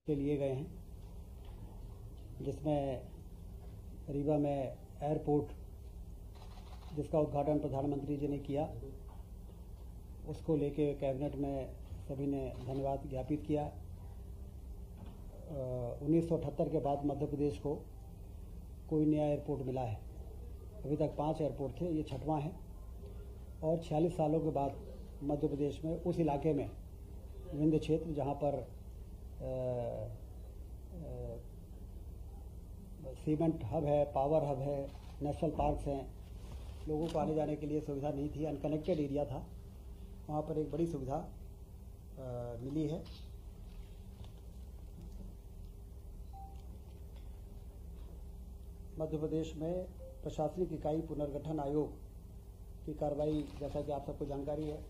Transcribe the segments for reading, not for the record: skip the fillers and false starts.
के लिए गए हैं, जिसमें रीवा में एयरपोर्ट जिसका उद्घाटन प्रधानमंत्री जी ने किया, उसको लेके कैबिनेट में सभी ने धन्यवाद ज्ञापित किया। 1978 के बाद मध्य प्रदेश को कोई नया एयरपोर्ट मिला है। अभी तक 5 एयरपोर्ट थे, ये 6वां है। और 46 सालों के बाद मध्य प्रदेश में उस इलाके में विंध्य क्षेत्र जहाँ पर सीमेंट हब है, पावर हब है, नेशनल पार्क्स हैं, लोगों को आने जाने के लिए सुविधा नहीं थी, अनकनेक्टेड एरिया था, वहाँ पर एक बड़ी सुविधा मिली है। मध्य प्रदेश में प्रशासनिक इकाई पुनर्गठन आयोग की कार्रवाई, जैसा कि आप सबको जानकारी है,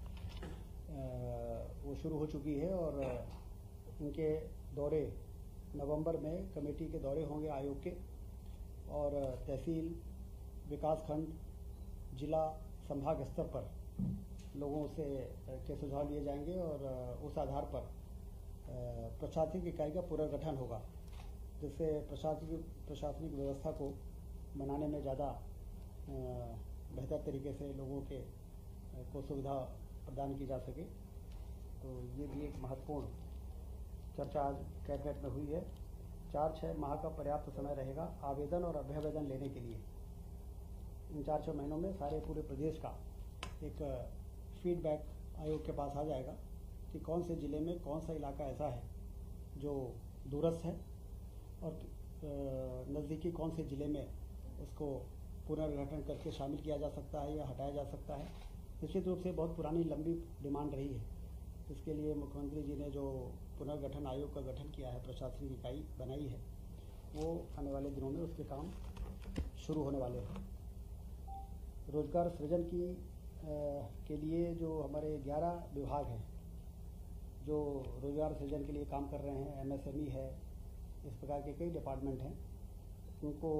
वो शुरू हो चुकी है और उनके दौरे नवंबर में कमेटी के दौरे होंगे आयोग के, और तहसील, विकासखंड, जिला, संभाग स्तर पर लोगों से के सुझाव लिए जाएंगे और उस आधार पर प्रशासनिक इकाई का पुनर्गठन होगा, जिससे प्रशासनिक व्यवस्था को बनाने में ज़्यादा बेहतर तरीके से लोगों के को सुविधा प्रदान की जा सके। तो ये भी एक महत्वपूर्ण चर्चा आज कैबिनेट में हुई है। 4-6 माह का पर्याप्त समय रहेगा आवेदन और अभ्यावेदन लेने के लिए। इन 4-6 महीनों में सारे पूरे प्रदेश का एक फीडबैक आयोग के पास आ जाएगा कि कौन से ज़िले में कौन सा इलाका ऐसा है जो दूरस्थ है और नज़दीकी कौन से ज़िले में उसको पुनर्गठन करके शामिल किया जा सकता है या हटाया जा सकता है। निश्चित रूप से बहुत पुरानी लंबी डिमांड रही है। इसके लिए मुख्यमंत्री जी ने जो पुनर्गठन आयोग का गठन किया है, प्रशासनिक इकाई बनाई है, वो आने वाले दिनों में उसके काम शुरू होने वाले हैं। रोजगार सृजन के लिए जो हमारे 11 विभाग हैं जो रोजगार सृजन के लिए काम कर रहे हैं, MSME है, इस प्रकार के कई डिपार्टमेंट हैं, उनको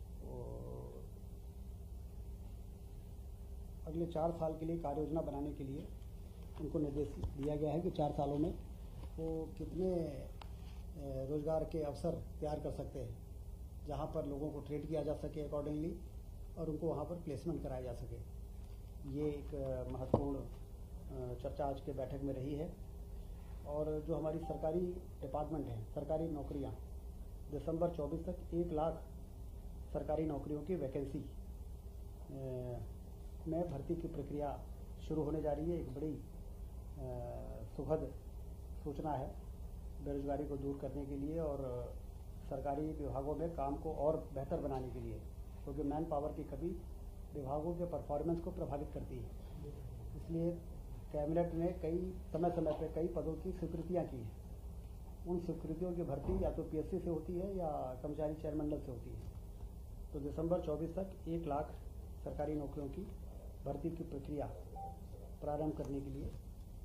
अगले 4 साल के लिए कार्य योजना बनाने के लिए उनको निर्देश दिया गया है कि 4 सालों में वो कितने रोजगार के अवसर तैयार कर सकते हैं, जहाँ पर लोगों को ट्रेन किया जा सके अकॉर्डिंगली और उनको वहाँ पर प्लेसमेंट कराया जा सके। ये एक महत्वपूर्ण चर्चा आज के बैठक में रही है। और जो हमारी सरकारी डिपार्टमेंट हैं, सरकारी नौकरियाँ, दिसंबर 24 तक 1 लाख सरकारी नौकरियों की वैकेंसी में भर्ती की प्रक्रिया शुरू होने जा रही है। एक बड़ी सुखद सूचना है बेरोजगारी को दूर करने के लिए और सरकारी विभागों में काम को और बेहतर बनाने के लिए, क्योंकि मैन पावर की कमी विभागों के परफॉर्मेंस को प्रभावित करती है। इसलिए कैबिनेट ने समय समय पर कई पदों की स्वीकृतियाँ की हैं। उन स्वीकृतियों की भर्ती या तो PSC से होती है या कर्मचारी चयन मंडल से होती है। तो दिसंबर 24 तक 1 लाख सरकारी नौकरियों की भर्ती की प्रक्रिया प्रारंभ करने के लिए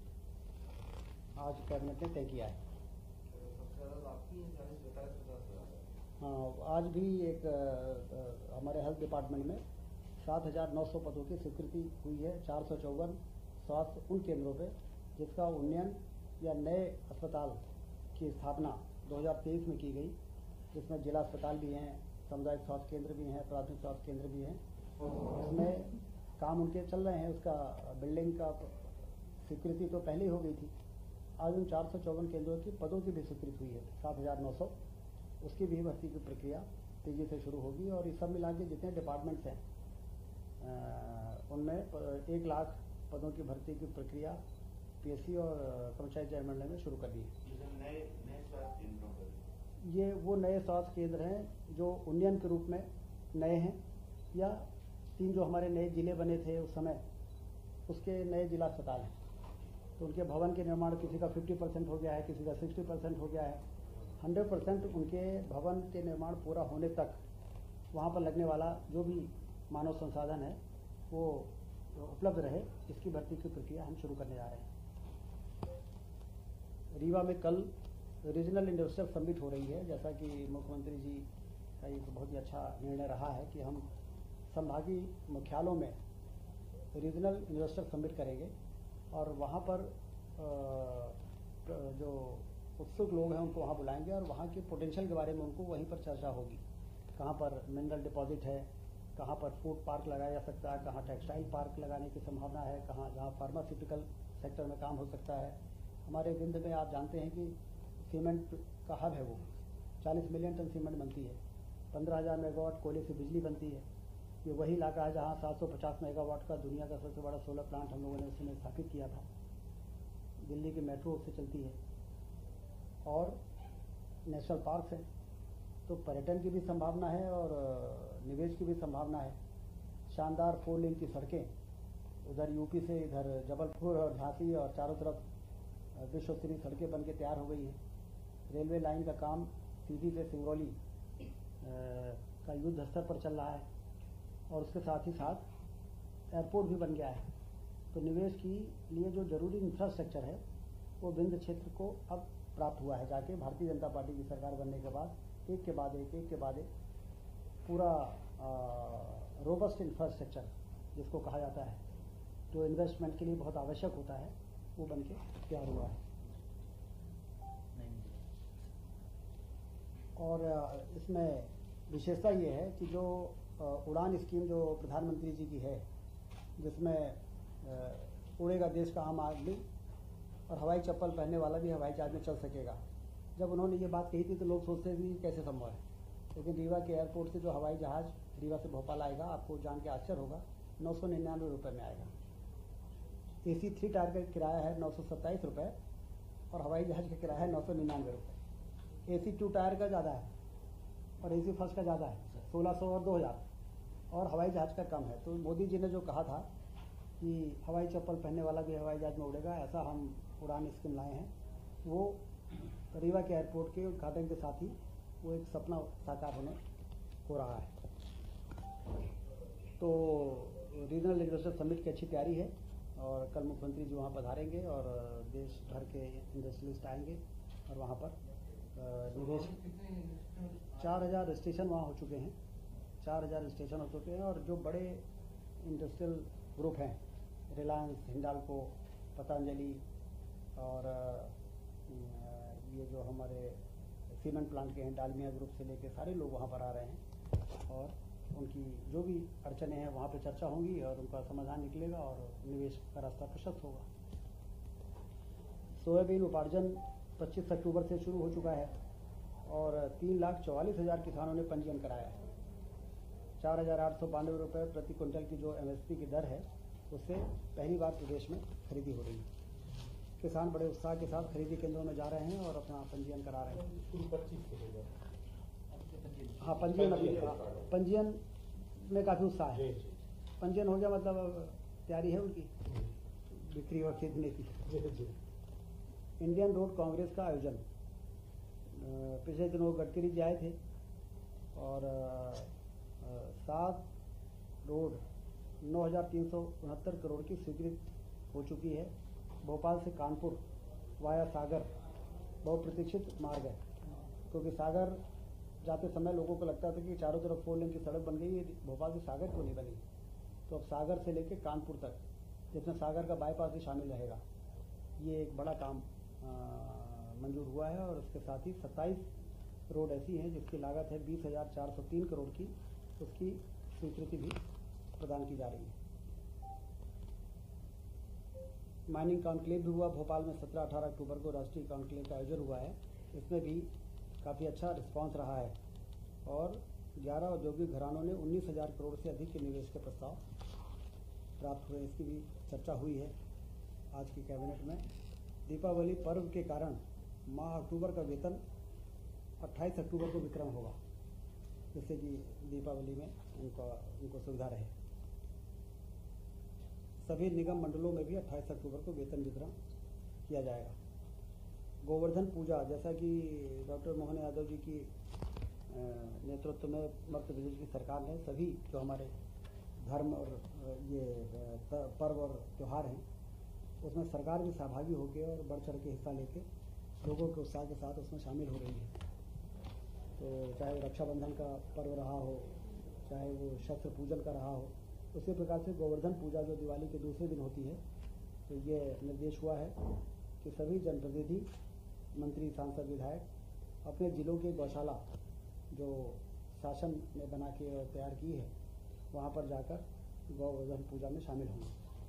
आज कैबिनेट ने तय किया है। हाँ, आज भी एक हमारे हेल्थ डिपार्टमेंट में 7,900 पदों की स्वीकृति हुई है। 454 स्वास्थ्य उन केंद्रों पे जिसका उन्नयन या नए अस्पताल की स्थापना 2023 में की गई, जिसमें जिला अस्पताल भी हैं, सामुदायिक स्वास्थ्य केंद्र भी हैं, प्राथमिक स्वास्थ्य केंद्र भी हैं। इसमें काम उनके चल रहे हैं। उसका बिल्डिंग का स्वीकृति तो पहले ही हो गई थी। आज उन 454 केंद्रों की पदों की भी स्वीकृति हुई है, 7,900। उसकी भी भर्ती की प्रक्रिया तेज़ी से शुरू होगी और ये सब मिला के जितने डिपार्टमेंट्स हैं उनमें 1 लाख पदों की भर्ती की प्रक्रिया PSC और कर्मचारी चयन मंडल में शुरू कर दी है। ये वो नए स्वास्थ्य केंद्र हैं जो उन्नयन के रूप में नए हैं, या 3 जो हमारे नए जिले बने थे उस समय, उसके नए जिला अस्पताल हैं। तो उनके भवन के निर्माण किसी का 50% हो गया है, किसी का 60% हो गया है। 100% उनके भवन के निर्माण पूरा होने तक वहाँ पर लगने वाला जो भी मानव संसाधन है वो उपलब्ध रहे, इसकी भर्ती की प्रक्रिया हम शुरू करने जा रहे हैं। रीवा में कल रीजनल इंडस्ट्रियल समिट हो रही है। जैसा कि मुख्यमंत्री जी का एक बहुत ही अच्छा निर्णय रहा है कि हम संभागीय मुख्यालयों में रीजनल इंडस्ट्रियल समिट करेंगे और वहाँ पर जो उत्सुक लोग हैं उनको वहाँ बुलाएंगे और वहाँ के पोटेंशियल के बारे में उनको वहीं पर चर्चा होगी। कहाँ पर मिनरल डिपॉजिट है, कहाँ पर फूड पार्क लगाया जा सकता है, कहाँ टेक्सटाइल पार्क लगाने की संभावना है, कहाँ जहाँ फार्मास्यूटिकल सेक्टर में काम हो सकता है। हमारे विंध्य में आप जानते हैं कि सीमेंट का हब है, वो 40 मिलियन टन सीमेंट बनती है, 15,000 मेगावाट कोयले से बिजली बनती है। ये वही इलाका है जहाँ 750 मेगावाट का दुनिया का सबसे बड़ा सोलर प्लांट हम लोगों ने उस समय स्थापित किया था। दिल्ली की मेट्रो उससे चलती है और नेशनल पार्क हैं, तो पर्यटन की भी संभावना है और निवेश की भी संभावना है। शानदार 4 लेन की सड़कें, उधर यूपी से इधर जबलपुर और झांसी और चारों तरफ विश्व स्तरीय सड़कें बन के तैयार हो गई हैं। रेलवे लाइन का काम सीधी से सिंगरौली का युद्ध स्तर पर चल रहा है और उसके साथ ही साथ एयरपोर्ट भी बन गया है। तो निवेश के लिए जो जरूरी इंफ्रास्ट्रक्चर है वो विंध्य क्षेत्र को अब प्राप्त हुआ है। जाके भारतीय जनता पार्टी की सरकार बनने के बाद एक के बाद एक पूरा रोबस्ट इंफ्रास्ट्रक्चर जिसको कहा जाता है, जो इन्वेस्टमेंट के लिए बहुत आवश्यक होता है, वो बन के तैयार हुआ है। और इसमें विशेषता ये है कि जो उड़ान स्कीम जो प्रधानमंत्री जी की है, जिसमें उड़ेगा देश का आम आदमी और हवाई चप्पल पहनने वाला भी हवाई जहाज में चल सकेगा। जब उन्होंने ये बात कही थी तो लोग सोचते थे कि कैसे संभव है, लेकिन रीवा के एयरपोर्ट से जो हवाई जहाज रीवा से भोपाल आएगा, आपको जान के आश्चर्य होगा, 999 रुपये में आएगा। AC 3 टायर का किराया है 927 रुपये और हवाई जहाज का किराया है 999 रुपये। AC 2 टायर का ज़्यादा है और AC फर्स्ट का ज़्यादा है, 1600 और 2000, और हवाई जहाज का कम है। तो मोदी जी ने जो कहा था कि हवाई चप्पल पहनने वाला भी हवाई जहाज में उड़ेगा, ऐसा हम उड़ान स्कीम लाए हैं, वो रीवा के एयरपोर्ट के उद्घाटन के साथ ही वो एक सपना साकार होने हो रहा है। तो रीजनल इंडस्ट्रियल समिट की अच्छी तैयारी है और कल मुख्यमंत्री जी वहाँ पधारेंगे और देश भर के इंडस्ट्रियलिस्ट आएंगे और वहाँ पर निवेश 4000 स्टेशन वहाँ हो चुके हैं, 4000 स्टेशन हो चुके हैं। और जो बड़े इंडस्ट्रियल ग्रुप हैं, रिलायंस, हिंडाल्को, पतंजलि और ये जो हमारे सीमेंट प्लांट के हैं, डालमिया ग्रुप से लेके सारे लोग वहाँ पर आ रहे हैं और उनकी जो भी अड़चने हैं वहाँ पे चर्चा होंगी और उनका समाधान निकलेगा और निवेश का रास्ता प्रशस्त होगा। सोयाबीन उपार्जन 25 अक्टूबर से शुरू हो चुका है और 3,44,000 किसानों ने पंजीयन कराया है। 4,892 रुपये प्रति क्विंटल की जो MSP की दर है, उससे पहली बार प्रदेश में खरीदी हो रही है। किसान बड़े उत्साह के साथ खरीदी केंद्रों में जा रहे हैं और अपना पंजीयन करा रहे हैं। हाँ, पंजीयन में काफ़ी उत्साह है। पंजीयन हो गया मतलब तैयारी है उनकी बिक्री और खरीदने की। इंडियन रोड कांग्रेस का आयोजन पिछले दिनों गडकरी जी आए थे और 7 रोड 9,369 करोड़ की स्वीकृत हो चुकी है। भोपाल से कानपुर वाया सागर बहुप्रतीक्षित मार्ग है, क्योंकि सागर जाते समय लोगों को लगता था कि चारों तरफ 4 लेन की सड़क बन गई है, भोपाल से सागर क्यों नहीं बनी। तो अब सागर से लेके कानपुर तक, जिसमें सागर का बाईपास भी शामिल रहेगा, ये एक बड़ा काम मंजूर हुआ है। और उसके साथ ही 27 रोड ऐसी हैं जिसकी लागत है 20,403 करोड़ की, उसकी स्वीकृति भी प्रदान की जा रही है। माइनिंग कॉन्क्लेव भी हुआ भोपाल में 17-18 अक्टूबर को राष्ट्रीय कॉन्क्लेव का आयोजन हुआ है। इसमें भी काफ़ी अच्छा रिस्पांस रहा है और 11 औद्योगिक घरानों ने 19,000 करोड़ से अधिक के निवेश के प्रस्ताव प्राप्त हुए। इसकी भी चर्चा हुई है आज की कैबिनेट में। दीपावली पर्व के कारण माह अक्टूबर का वेतन 28 अक्टूबर को विक्रम होगा, जिससे कि दीपावली में उनको सुविधा रहे। सभी निगम मंडलों में भी 28 अक्टूबर को वेतन वितरण किया जाएगा। गोवर्धन पूजा, जैसा कि डॉक्टर मोहन यादव जी की नेतृत्व में मध्य प्रदेश की सरकार ने सभी जो हमारे धर्म और ये पर्व और त्यौहार हैं, उसमें सरकार भी सहभागी होकर और बढ़ चढ़ के हिस्सा लेके लोगों के उत्साह के साथ उसमें शामिल हो रही है। तो चाहे रक्षाबंधन का पर्व रहा हो, चाहे वो शस्त्र पूजन का रहा हो, उसी प्रकार से गोवर्धन पूजा जो दिवाली के दूसरे दिन होती है, तो ये निर्देश हुआ है कि सभी जनप्रतिनिधि मंत्री, सांसद, विधायक अपने जिलों की गौशाला जो शासन ने बना के और तैयार की है वहाँ पर जाकर गोवर्धन पूजा में शामिल होंगे।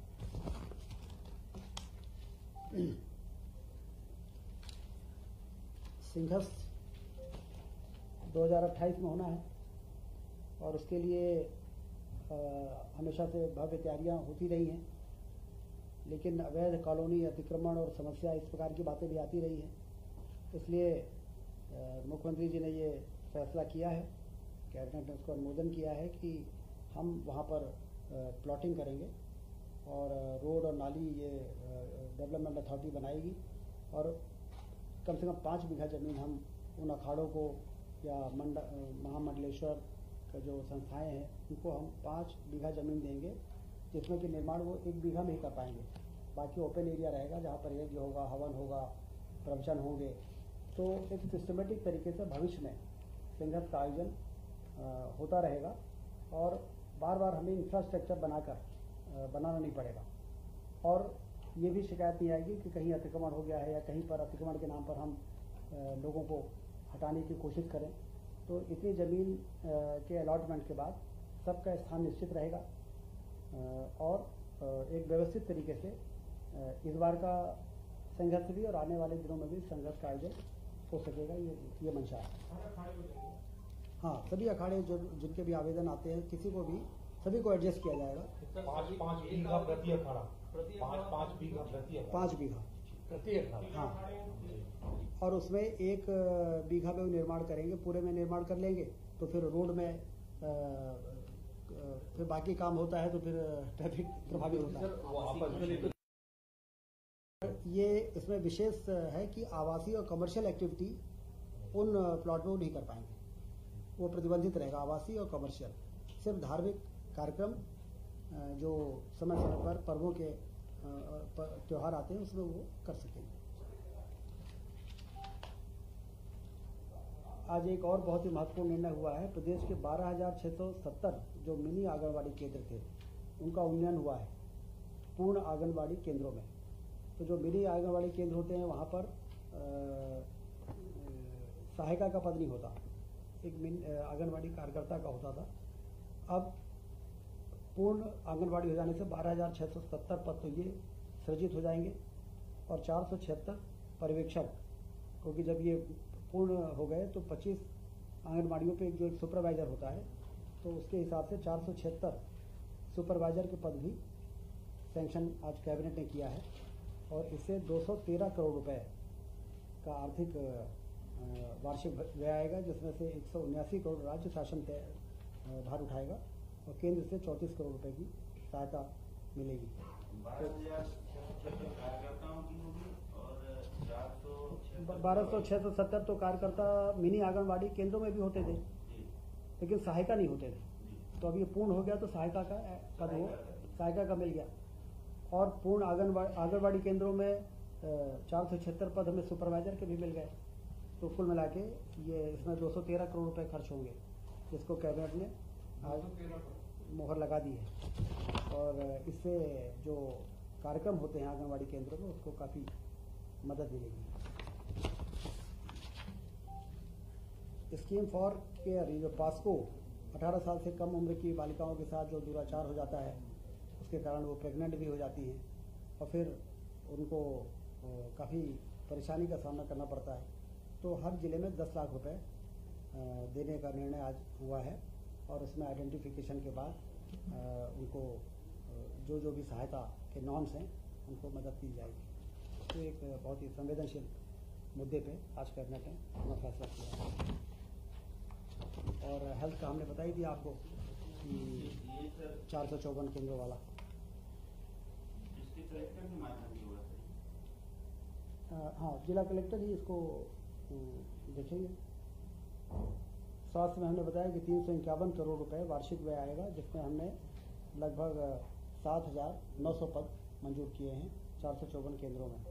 सिंघस्थ 2028 में होना है और उसके लिए हमेशा से भव्य तैयारियां होती रही हैं, लेकिन अवैध कॉलोनी, अतिक्रमण और समस्या इस प्रकार की बातें भी आती रही हैं। इसलिए मुख्यमंत्री जी ने ये फैसला किया है, कैबिनेट ने उसको अनुमोदन किया है कि हम वहाँ पर प्लॉटिंग करेंगे और रोड और नाली ये डेवलपमेंट अथॉरिटी बनाएगी और कम से कम 5 बीघा ज़मीन हम उन अखाड़ों को या महामंडलेश्वर का जो संस्थाएं हैं उनको हम 5 बीघा ज़मीन देंगे, जिसमें कि निर्माण वो 1 बीघा में ही कर पाएंगे। बाकी ओपन एरिया रहेगा जहाँ पर यज्ञ होगा, हवन होगा, प्रवचन होंगे। तो एक सिस्टमेटिक तरीके से भविष्य में सिंघस्थ का आयोजन होता रहेगा और बार बार हमें इंफ्रास्ट्रक्चर बनाना नहीं पड़ेगा और ये भी शिकायत नहीं आएगी कि कहीं अतिक्रमण हो गया है या कहीं पर अतिक्रमण के नाम पर हम लोगों को हटाने की कोशिश करें। तो इतनी ज़मीन के अलॉटमेंट के बाद सबका स्थान निश्चित रहेगा और एक व्यवस्थित तरीके से इस बार का संघर्ष भी और आने वाले दिनों में भी संघर्ष का आयोजन हो सकेगा, ये मंशा है। हाँ, सभी अखाड़े जो जिनके भी आवेदन आते हैं किसी को भी सभी को एडजस्ट किया जाएगा। 5 बीघा प्रति अखाड़ा, 5 बीघा प्रति अखाड़ा, 5 बीघा प्रति अखाड़ा। हाँ, और उसमें 1 बीघा में निर्माण करेंगे, पूरे में निर्माण कर लेंगे तो फिर रोड में फिर बाकी काम होता है तो फिर ट्रैफिक प्रभावित होता है। ये इसमें विशेष है कि आवासीय और कमर्शियल एक्टिविटी उन प्लॉट में नहीं कर पाएंगे, वो प्रतिबंधित रहेगा। आवासीय और कमर्शियल सिर्फ धार्मिक कार्यक्रम जो समय समय पर पर्वों के त्यौहार आते हैं उसमें वो कर सकेंगे। आज एक और बहुत ही महत्वपूर्ण निर्णय हुआ है। प्रदेश के 12,670 जो मिनी आंगनबाड़ी केंद्र थे उनका उन्नयन हुआ है पूर्ण आंगनबाड़ी केंद्रों में। तो जो मिनी आंगनबाड़ी केंद्र होते हैं वहाँ पर सहायिका का पद नहीं होता, एक आंगनबाड़ी कार्यकर्ता का होता था। अब पूर्ण आंगनबाड़ी हो जाने से 12,670 पद तो ये सृजित हो जाएंगे और 476 पर्यवेक्षक, क्योंकि जब ये पूर्ण हो गए तो 25 आंगनबाड़ियों पे जो एक सुपरवाइजर होता है तो उसके हिसाब से 476 सुपरवाइजर के पद भी सैंक्शन आज कैबिनेट ने किया है और इससे 213 करोड़ रुपए का आर्थिक वार्षिक व्यय आएगा, जिसमें से 179 करोड़ राज्य शासन भार उठाएगा और केंद्र से 34 करोड़ रुपए की सहायता मिलेगी। 12,670 तो कार्यकर्ता मिनी आंगनबाड़ी केंद्रों में भी होते थे लेकिन सहायिका नहीं होते थे। तो अब ये पूर्ण हो गया तो सहायिका का पद वो सहायिका का मिल गया और पूर्ण आंगनबाड़ी केंद्रों में 476 पद हमें सुपरवाइजर के भी मिल गए। तो कुल मिला के ये इसमें 213 करोड़ रुपए खर्च होंगे, जिसको कैबिनेट ने आज मोहर लगा दी है और इससे जो कार्यक्रम होते हैं आंगनबाड़ी केंद्रों में उसको काफ़ी मदद मिलेगी। स्कीम फॉर केयर, जो पास्को 18 साल से कम उम्र की बालिकाओं के साथ जो दुराचार हो जाता है उसके कारण वो प्रेग्नेंट भी हो जाती हैं और फिर उनको काफ़ी परेशानी का सामना करना पड़ता है। तो हर ज़िले में 10 लाख रुपए देने का निर्णय आज हुआ है और उसमें आइडेंटिफिकेशन के बाद उनको जो भी सहायता के नॉर्म्स हैं उनको मदद दी जाएगी। तो एक बहुत ही संवेदनशील मुद्दे पे आज कैबिनेट ने अपना फैसला किया है। और हेल्थ का हमने बताई थी आपको कि 454 केंद्रों वाला हाँ, जिला कलेक्टर ही इसको देखेंगे। स्वास्थ्य में हमने बताया कि 351 करोड़ रुपए वार्षिक व्यय आएगा, जिसमें हमने लगभग 7,900 पद मंजूर किए हैं 454 केंद्रों में।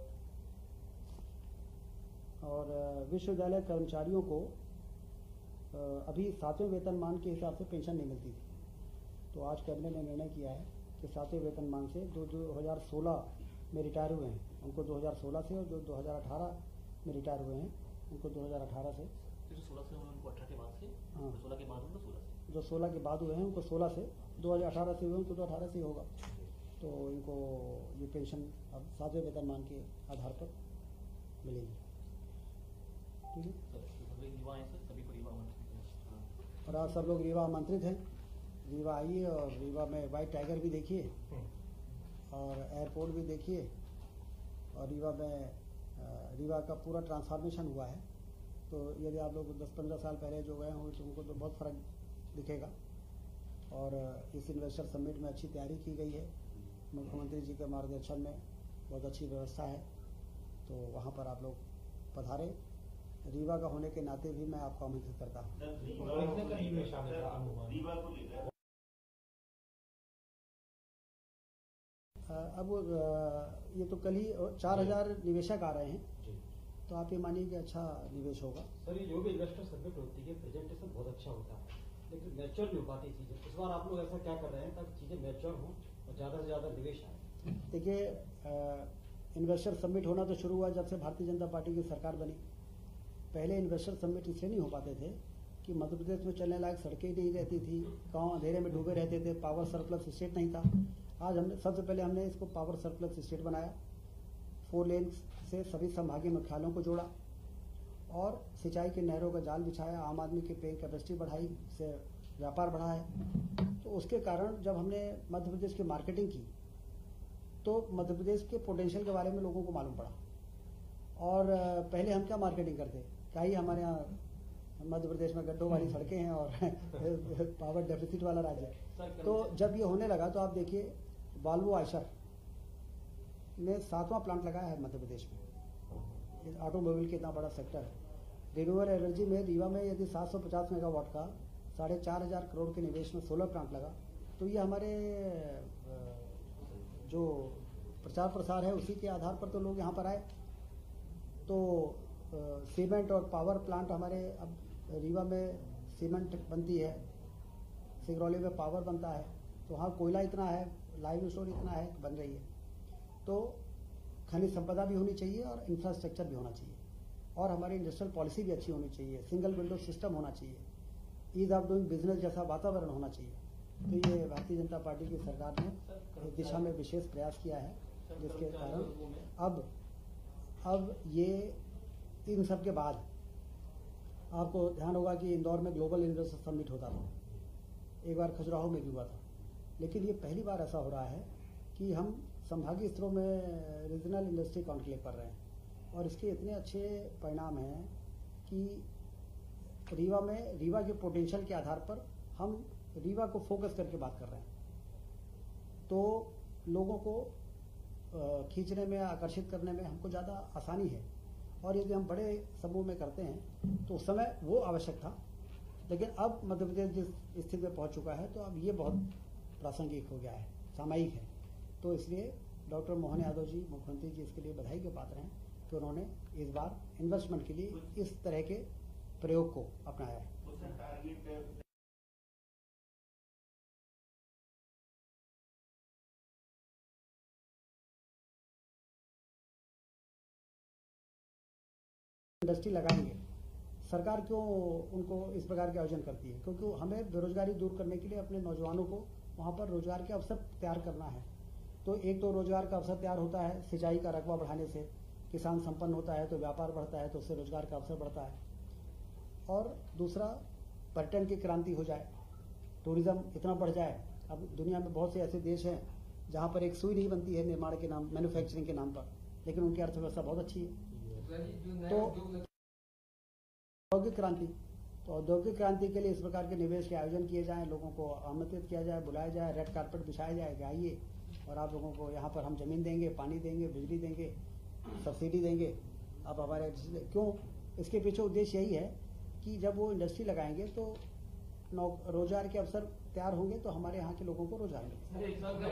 और विश्वविद्यालय कर्मचारियों को अभी 7वें वेतनमान के हिसाब से पेंशन नहीं मिलती थी, तो आज कैबिनेट ने निर्णय किया है कि 7वें वेतनमान से जो 2016 में रिटायर हुए हैं उनको 2016 से और जो 2018 में रिटायर हुए हैं, उनको 2018 से। 16 से उनको 18 के बाद से, हाँ। 16 के बाद उनको 16 से, जो 16 के बाद हुए हैं उनको 16 से, 2018 से हुए उनको तो 18 से ही होगा। तो इनको ये पेंशन अब 7वें वेतनमान के आधार पर मिलेगी। ठीक है। सर सभी युवा हैं सर, सभी को युवा आमंत्रित हैं। और आज सब लोग रीवा आमंत्रित हैं, रीवा आइए और रीवा में वाइट टाइगर भी देखिए और एयरपोर्ट भी देखिए। और रीवा का पूरा ट्रांसफॉर्मेशन हुआ है, तो यदि आप लोग 10-15 साल पहले जो गए होंगे तो उनको तो बहुत फ़र्क दिखेगा। और इस इन्वेस्टर समिट में अच्छी तैयारी की गई है, मुख्यमंत्री जी के मार्गदर्शन में बहुत अच्छी व्यवस्था है, तो वहाँ पर आप लोग पधारें। रीवा का होने के नाते भी मैं आपको आमंत्रित करता हूँ। अब ये तो कल ही 4000 निवेशक आ रहे हैं, तो आप ये मानिए कि अच्छा निवेश होगा। सर ये जो भी इन्वेस्टर समिट होती है प्रेजेंटेशन बहुत अच्छा होता है, लेकिन मैच्योर नहीं हो पाती चीजें। इस बार आप लोग ऐसा क्या कर रहे हैं ताकि चीजें मैच्योर हों और ज्यादा से ज्यादा निवेश आए? देखिए, इन्वेस्टर समिट होना तो शुरू हुआ जब से भारतीय जनता पार्टी की सरकार बनी। पहले इन्वेस्टर समिट इसलिए नहीं हो पाते थे कि मध्य प्रदेश में चलने लायक सड़कें नहीं रहती थी, गाँव अंधेरे में डूबे रहते थे, पावर सरप्लस स्टेट नहीं था। आज सबसे पहले हमने इसको पावर सरप्लस स्टेट बनाया, 4 लेन से सभी संभागीय मुख्यालयों को जोड़ा और सिंचाई के नहरों का जाल बिछाया, आम आदमी की पेइंग कैपेसिटी बढ़ाई, से व्यापार बढ़ा है। तो उसके कारण जब हमने मध्य प्रदेश की मार्केटिंग की तो मध्य प्रदेश के पोटेंशियल के बारे में लोगों को मालूम पड़ा। और पहले हम क्या मार्केटिंग करते, क्या ही हमारे यहाँ मध्य प्रदेश में गड्ढों वाली सड़कें हैं और पावर डेफिसिट वाला राज्य है। तो जब ये होने लगा तो आप देखिए, वॉल्वो आयशर ने 7वां प्लांट लगाया है मध्य प्रदेश में। ऑटोमोबाइल के इतना बड़ा सेक्टर है। रिन्यूएबल एनर्जी में रीवा में यदि 750 मेगावाट का 4500 करोड़ के निवेश में सोलर प्लांट लगा, तो ये हमारे जो प्रचार प्रसार है उसी के आधार पर तो लोग यहाँ पर आए। तो सीमेंट और पावर प्लांट हमारे अब रीवा में सीमेंट बनती है, सिगरौली में पावर बनता है, तो वहाँ कोयला इतना है, लाइव स्टोर इतना है, बन रही है। तो खनिज संपदा भी होनी चाहिए और इंफ्रास्ट्रक्चर भी होना चाहिए, और हमारी इंडस्ट्रियल पॉलिसी भी अच्छी होनी चाहिए, सिंगल विंडो सिस्टम होना चाहिए, ईज ऑफ डूइंग बिजनेस जैसा वातावरण होना चाहिए। तो ये भारतीय जनता पार्टी की सरकार ने इस दिशा में विशेष प्रयास किया है, जिसके कारण अब ये इन सब के बाद आपको ध्यान होगा कि इंदौर में ग्लोबल इन्वेस्टर समिट होता था, एक बार खजुराहो में भी हुआ था, लेकिन ये पहली बार ऐसा हो रहा है कि हम संभागीय स्तरों में रीजनल इंडस्ट्री कॉन्क्लेव कर रहे हैं। और इसके इतने अच्छे परिणाम हैं कि रीवा के पोटेंशियल के आधार पर हम रीवा को फोकस करके बात कर रहे हैं, तो लोगों को खींचने में, आकर्षित करने में हमको ज़्यादा आसानी है। और यदि हम बड़े समूह में करते हैं तो उस समय वो आवश्यक था, लेकिन अब मध्य प्रदेश जिस स्थिति में पहुंच चुका है तो अब ये बहुत प्रासंगिक हो गया है, सामयिक है। तो इसलिए डॉक्टर मोहन यादव जी, मुख्यमंत्री जी, इसके लिए बधाई के पात्र हैं कि उन्होंने इस बार इन्वेस्टमेंट के लिए इस तरह के प्रयोग को अपनाया है। इंडस्ट्री लगाएंगे, सरकार क्यों उनको इस प्रकार के आयोजन करती है? क्योंकि हमें बेरोजगारी दूर करने के लिए अपने नौजवानों को वहाँ पर रोजगार के अवसर तैयार करना है। तो एक तो रोजगार का अवसर तैयार होता है, सिंचाई का रकबा बढ़ाने से किसान संपन्न होता है, तो व्यापार बढ़ता है, तो उससे रोजगार का अवसर बढ़ता है। और दूसरा, पर्यटन की क्रांति हो जाए, टूरिज्म इतना बढ़ जाए। अब दुनिया में बहुत से ऐसे देश हैं जहाँ पर एक सुई नहीं बनती है निर्माण के नाम, मैन्युफैक्चरिंग के नाम पर, लेकिन उनकी अर्थव्यवस्था बहुत अच्छी है। तो औद्योगिक क्रांति, तो औद्योगिक क्रांति के लिए इस प्रकार के निवेश के आयोजन किए जाएं, लोगों को आमंत्रित किया जाए, बुलाया जाए, रेड कारपेट बिछाया जाए कि आइए और आप लोगों को यहाँ पर हम जमीन देंगे, पानी देंगे, बिजली देंगे, सब्सिडी देंगे। अब हमारे क्यों, इसके पीछे उद्देश्य यही है कि जब वो इंडस्ट्री लगाएंगे तो रोजगार के अवसर तैयार होंगे, तो हमारे यहाँ के लोगों को रोजगार मिलेगा।